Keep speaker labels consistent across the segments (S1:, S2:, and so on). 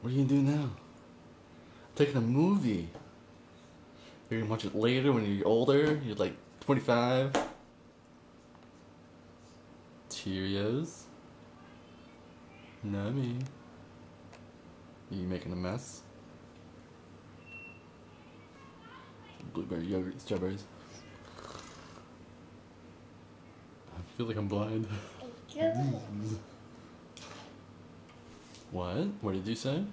S1: What are you gonna do now? Taking a movie. You're gonna watch it later when you're older. You're like 25. Cheerios. Nummy. Are you making a mess? Blueberry yogurt, strawberries. I feel like I'm blind. What? What did you say?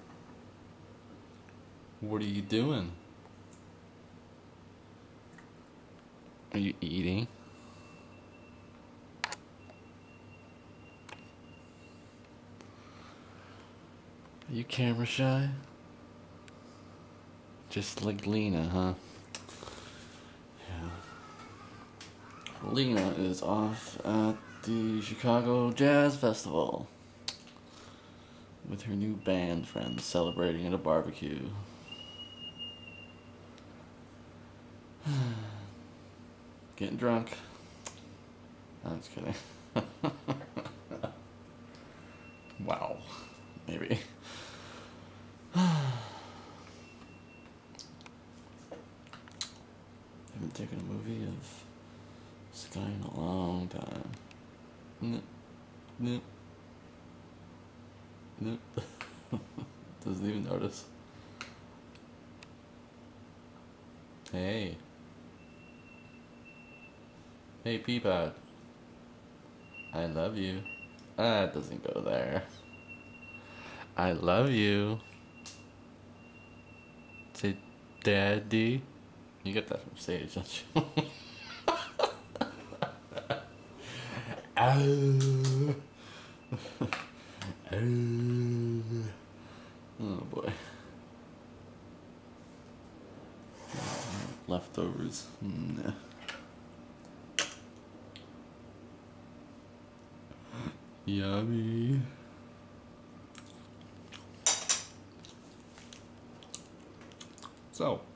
S1: What are you doing? Are you eating? Are you camera shy? Just like Lena, huh? Yeah. Lena is off at the Chicago Jazz Festival with her new band friends celebrating at a barbecue. Getting drunk. I'm just kidding. Wow. Maybe. Haven't taken a movie of Sky in a long time. Nope. Nope. Nope. Doesn't even notice. Hey. Hey, Peapod. I love you. That doesn't go there. I love you. Say, Daddy. You get that from Sage, don't you? Oh. Oh boy. Leftovers. Yeah. Yummy. So,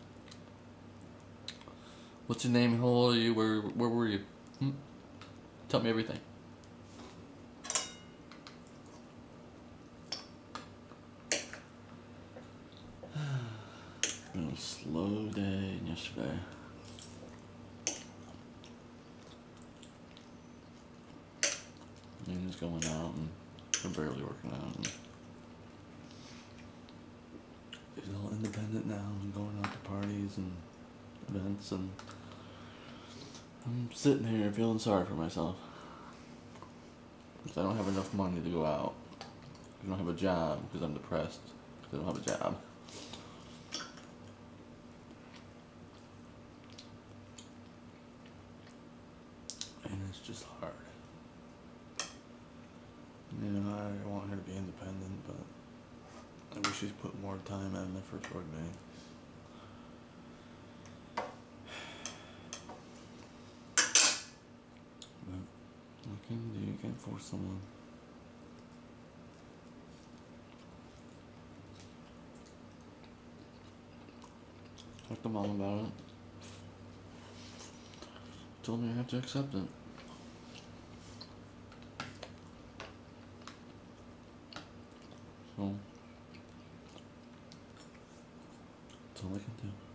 S1: what's your name? How old are you? Where were you? Tell me everything. Been a slow day yesterday. Lena's going out and we're barely working out. And she's all independent now and going out to parties and events, and I'm sitting here feeling sorry for myself because I don't have enough money to go out. I don't have a job because I'm depressed because I don't have a job. And it's just hard. You know, I want her to be independent, but I wish she'd put more time and effort toward me. But what can you do? You can't force someone. Talk to Mom about it. Told me I have to accept it. So, that's all I can do.